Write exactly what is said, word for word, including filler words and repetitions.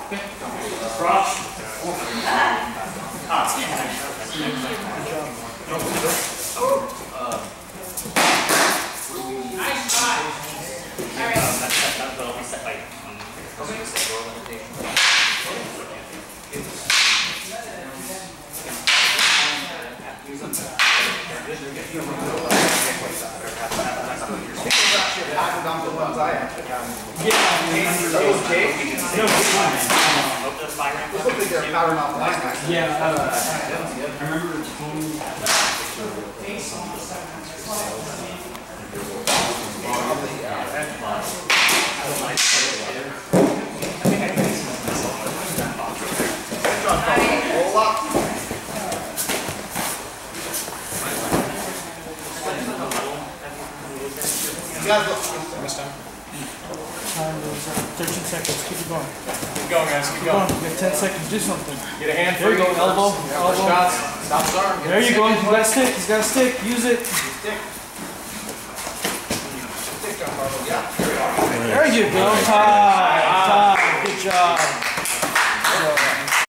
Yeah, uh, I remember Tony. Time is uh, thirteen seconds. Keep it going. Keep going, guys. Keep Keep going. going. You got ten seconds. Do something. Get a hand. There you go. Elbow. Elbow. Shots. Stop starting. There you go. He's got a stick. He's got a stick. Use it. Stick. Stick, John Barlow. Yeah. There you go. Tie. Tie. Good job.